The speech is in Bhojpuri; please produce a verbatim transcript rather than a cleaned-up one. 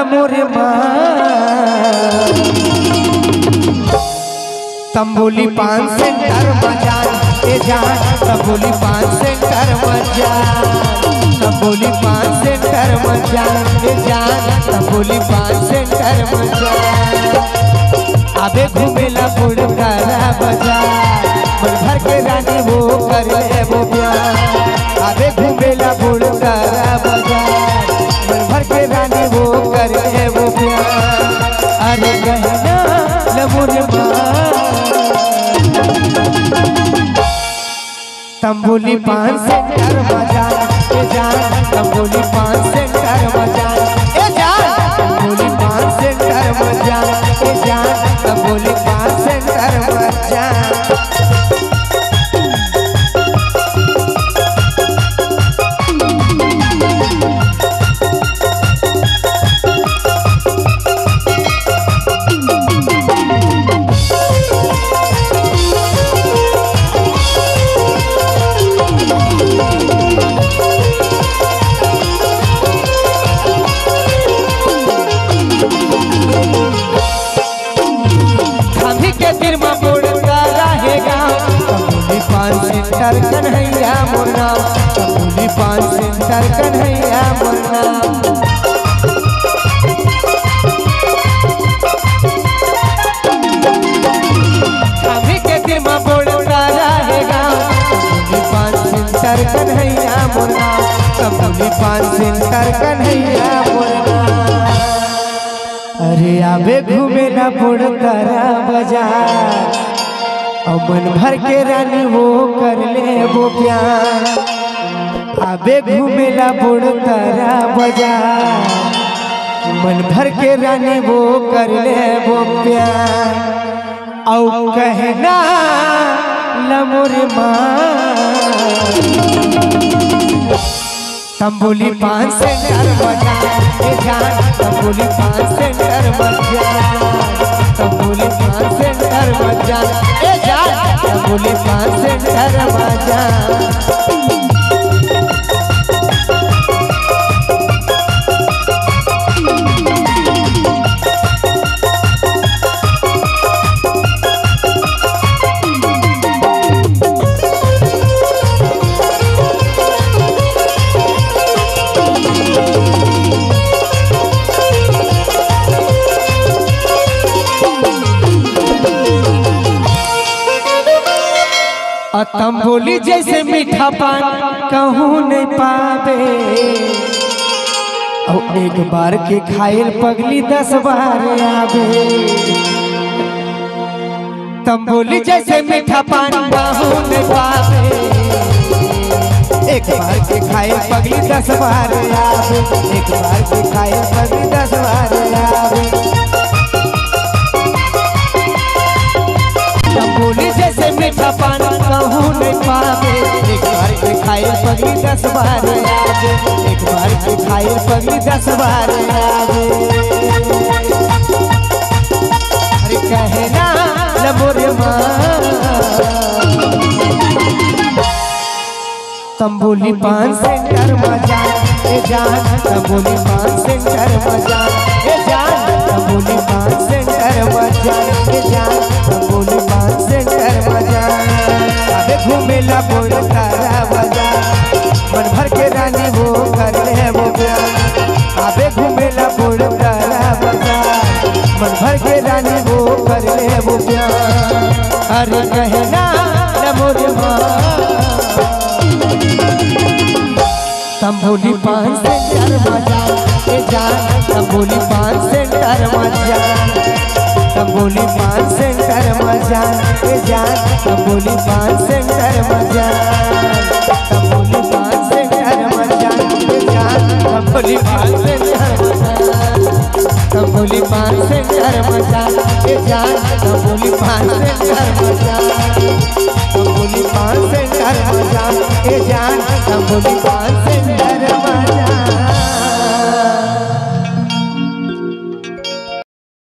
मोरे तंबोली पान सेंटर मजान ए जान तंबोली पान सेंटर मजान तंबोली पान सेंटर मजान ए जान तंबोली पान सेंटर मजान आबे घूमेला बुड़कारा बाजार मन भर के रानी वो कर ले वो प्यार आबे घूमेला बुड़कारा बाजार मन भर के रानी वो कर ले वो प्यार अरे कहना लमुरे तंबोली पान सेंटर मजान ए जान तंबोली पान सेंटर मजान ए जान तंबोली पान सेंटर मजान ए जान तंबोली पान सेंटर मजान सेंटर कन्हैया मुन्ना तंबोली पान सेंटर कन्हैया मुन्ना अभी के दिल में बोलता रहेगा तंबोली पान सेंटर कन्हैया मुन्ना तंबोली पान सेंटर कन्हैया मुन्ना अरे आबे घूमेला बुड़कारा बाजार मन भर के रानी वो कर ले वो प्यार आबे घूमेला बुड़कारा बाजार मन भर के रानी वो कर ले वो प्यार औ कहना लमुरे तंबोली पान सेंटर मजान ए जान तंबोली पान सेंटर मजान तंबोली पान सेंटर मजान ए जान तंबोली पान सेंटर मजान तंबोली जैसे मीठा पान कहूँ नहीं पावे और एक बार के खाइल पगली दस बार आवे तंबोली जैसे मीठा पान कहूँ नहीं पावे एक बार के खाइल पगली दस बार आवे एक बार के खाइल पगली दस बार आवे तंबोली जैसे मीठा पान कहूँ नहीं पावे एक बार के खाइल पगली दस बार आवे एक बार के खाइल पगली दस बार आवे अरे कहना लमुरे तंबोली पान सेंटर मजान ए जान तंबोली पान सेंटर मजान ए जान तंबोली पान सेंटर मजान ए जान तंबोली पान सेंटर मजान आबे घूमेला बुड़कारा बाजार मन भर के रानी वो कर ले वो प्यार आबे घूमेला बुड़कारा बाजार मन भर के रानी वो कर ले वो प्यार अरे कहना लमुरे तंबोली पान सेंटर मजान ए जान तंबोली पान सेंटर मजान तंबोली पान सेंटर मजान ए जान तंबोली पान सेंटर मजान तंबोली पान सेंटर मजान ए जान तंबोली पान सेंटर मजान तंबोली पान सेंटर मजान ए जान तंबोली पान सेंटर मजान तंबोली पान सेंटर मजान ए जान तंबोली पान सेंटर